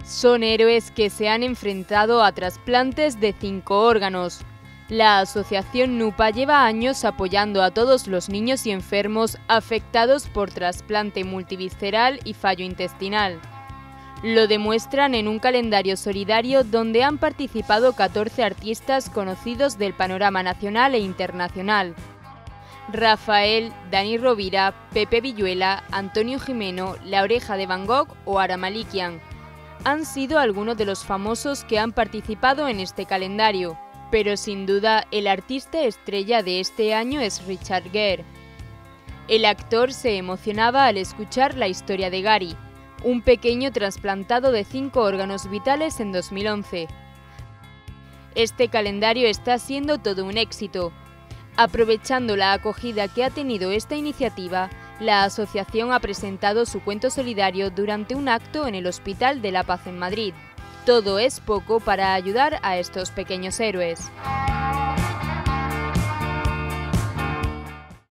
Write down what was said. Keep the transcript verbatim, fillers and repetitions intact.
Son héroes que se han enfrentado a trasplantes de cinco órganos. La asociación NUPA lleva años apoyando a todos los niños y enfermos afectados por trasplante multivisceral y fallo intestinal. Lo demuestran en un calendario solidario donde han participado catorce artistas conocidos del panorama nacional e internacional. Rafael, Dani Rovira, Pepe Villuela, Antonio Gimeno, La Oreja de Van Gogh o Ara Malikian han sido algunos de los famosos que han participado en este calendario, pero sin duda el artista estrella de este año es Richard Gere. El actor se emocionaba al escuchar la historia de Gary, un pequeño trasplantado de cinco órganos vitales en dos mil once. Este calendario está siendo todo un éxito. Aprovechando la acogida que ha tenido esta iniciativa, la asociación ha presentado su cuento solidario durante un acto en el Hospital de la Paz en Madrid. Todo es poco para ayudar a estos pequeños héroes.